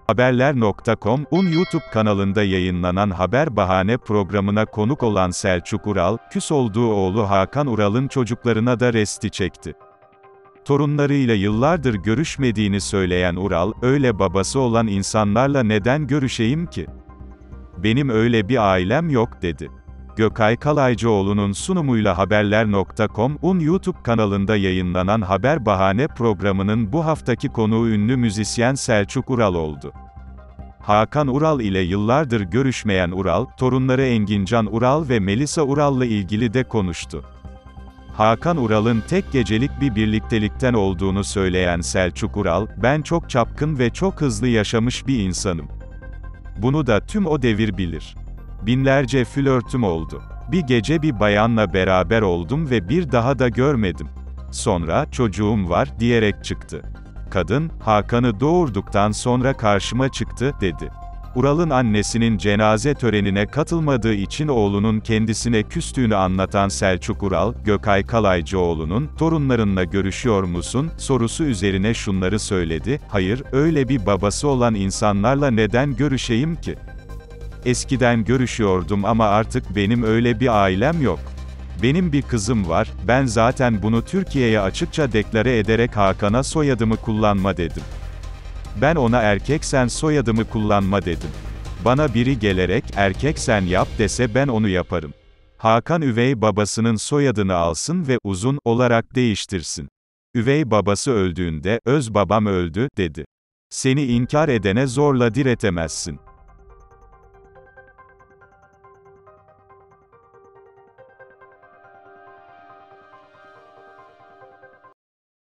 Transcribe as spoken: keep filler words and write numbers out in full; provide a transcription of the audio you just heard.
Haberler nokta com'un YouTube kanalında yayınlanan Haber Bahane programına konuk olan Selçuk Ural, küs olduğu oğlu Hakan Ural'ın çocuklarına da resti çekti. Torunlarıyla yıllardır görüşmediğini söyleyen Ural, "Öyle babası olan insanlarla neden görüşeyim ki? Benim öyle bir ailem yok," dedi. Gökay Kalaycıoğlu'nun sunumuyla Haberler nokta com'un YouTube kanalında yayınlanan Haber Bahane programının bu haftaki konuğu ünlü müzisyen Selçuk Ural oldu. Hakan Ural ile yıllardır görüşmeyen Ural, torunları Engincan Ural ve Melisa Ural'la ilgili de konuştu. Hakan Ural'ın tek gecelik bir birliktelikten olduğunu söyleyen Selçuk Ural, "Ben çok çapkın ve çok hızlı yaşamış bir insanım. Bunu da tüm o devir bilir. Binlerce flörtüm oldu. Bir gece bir bayanla beraber oldum ve bir daha da görmedim. Sonra, çocuğum var, diyerek çıktı. Kadın, Hakan'ı doğurduktan sonra karşıma çıktı," dedi. Ural'ın annesinin cenaze törenine katılmadığı için oğlunun kendisine küstüğünü anlatan Selçuk Ural, Gökay Kalaycıoğlu'nun, "Torunlarınla görüşüyor musun?" sorusu üzerine şunları söyledi: "Hayır, öyle bir babası olan insanlarla neden görüşeyim ki? Eskiden görüşüyordum ama artık benim öyle bir ailem yok. Benim bir kızım var, ben zaten bunu Türkiye'ye açıkça deklare ederek Hakan'a soyadımı kullanma dedim. Ben ona erkek sen soyadımı kullanma dedim. Bana biri gelerek, erkek sen yap dese ben onu yaparım. Hakan üvey babasının soyadını alsın ve uzun olarak değiştirsin. Üvey babası öldüğünde, öz babam öldü, dedi. Seni inkar edene zorla diretemezsin.